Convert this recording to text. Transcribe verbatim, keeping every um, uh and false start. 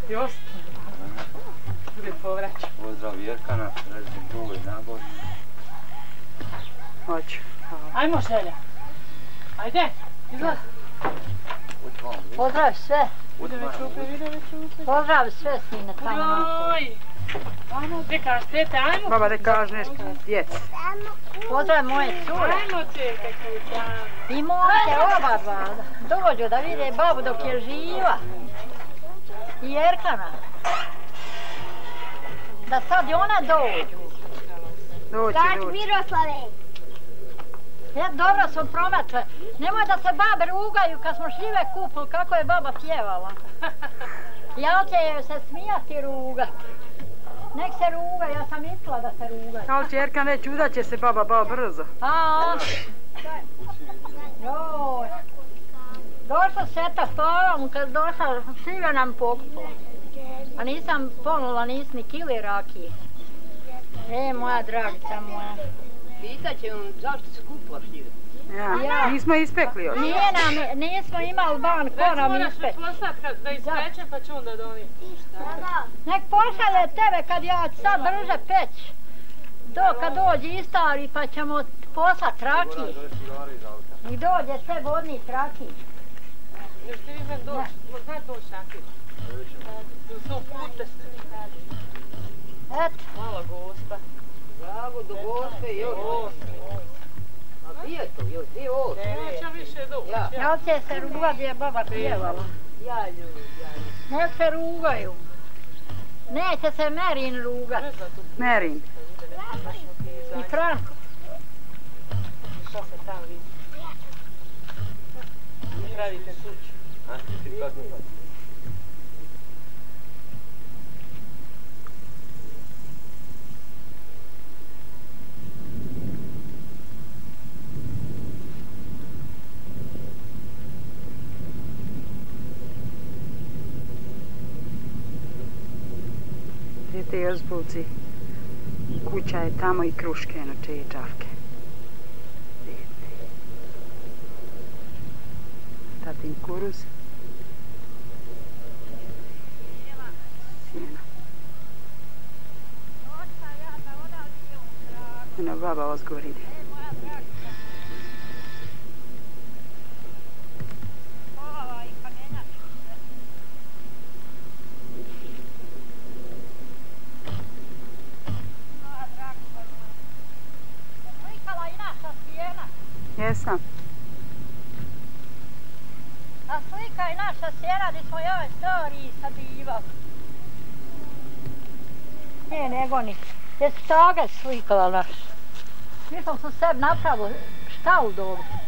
Jost. Bude povraća. Pozdrav Jerkana, Rezim Buvoj, nabor. Hoću. Ajmo Želja. Ajde, izlaz. Pozdrav sve. Ide već upre, ide već upre. Pozdrav sve sine tamo na Oj! Ajmo, gdje kažeš tete, ajmo. Baba da kaže nešto djeci. Pozdrav moje cure. Ajmo tete, kućan. I momke oba dva. Dođu da vide babu dok je živa. I Jerkana. Da sad i ona dođu. Doći, doći. Miroslave. Ja, dobro smo prometli. Nemoj da se babe rugaju kad smo šljive kupili kako je baba pjevala. Ja će se smijati rugat. Nek se ruga, ja sam mislila da se rugaju. Ali će Jerkan reći, udat će se baba bao brzo. A, joj. Došla Sveta, hvala mu kad došla, šljive nam pokupila. A nisam ponula, nis ni kili rakije. E, moja dragica moja. Pitaće on zašto se kupila šljive. Ja, nismo ispekli još. Nije nam, nismo imali ban, ko nam ispeć. Već moraš poslat da ispeče pa ću onda donijeti. Nek pošalje tebe kad ja sad brže peć. Do, kad dođe istari pa ćemo poslat rakije. Nek dođe sve vodni rakije. Još ti izmen doći, znaš doći rakije. U svom putu ste. Eto. Hvala Gospa. Bravo, do Gospe još. A gdje je to? Još gdje je ovo? Neće više doći. Ja. Jel će se ruga gdje je baba pjevala? Ja ljubim, ja ljubim. Nek se rugaju. Neće se Merin rugat. Merin. I Franko. Šta se tam vidi? Pravite kuću. Tete Jozbovci, kuća je tamo i kruške, eno čeje čavke. Tatin kuruz. Sjena. Eno baba ozgor ide. Jesam. A slika je naša sjena gdje smo joj stari sadivali. Ne, nego ni. Gdje su tage slikala naš. Mi smo sebi napravili šta u dobu.